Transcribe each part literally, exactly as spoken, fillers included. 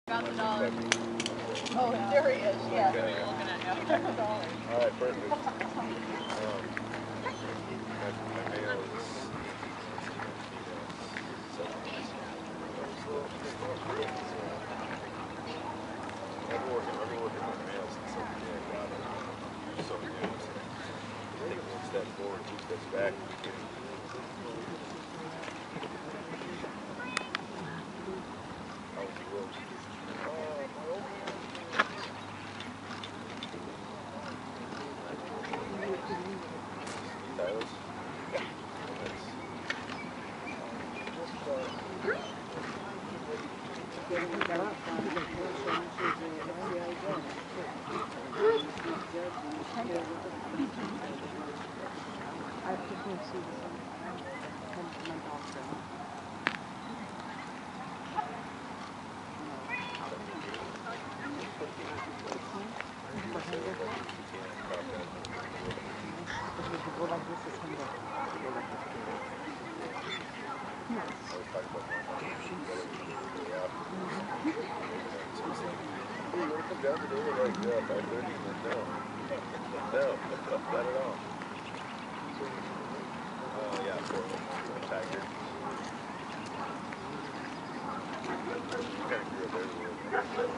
Got the dollar. Oh, there he is, yeah. Okay. Looking at you. All right, perfect. Um, my, my mail is... So, I've been working, I've been working on mail since some day I got it. So good. Take one step forward, two steps back. How was it work? Tyler's? I just want to see this one. Come to my dog's room. Go like this is Sunday. Hey, you want to come down today at like uh, five thirty? No. No, not at all. Oh, yeah, for a tiger. Kind of grew up everywhere.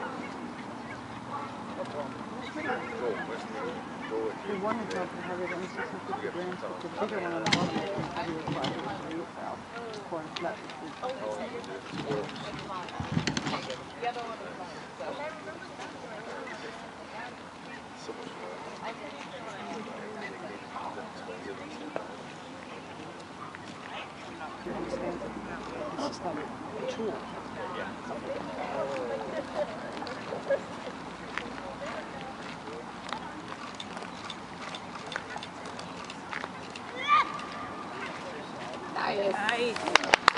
Go, West Middle. Go with We wanted to have it on six hundred fifty grams, but the bigger one on the bottom is going to be required to be out. Corn flat. how long you do it. Squirrels. The other one was mine, so. So much more. It's just like a tool. Nice. Nice.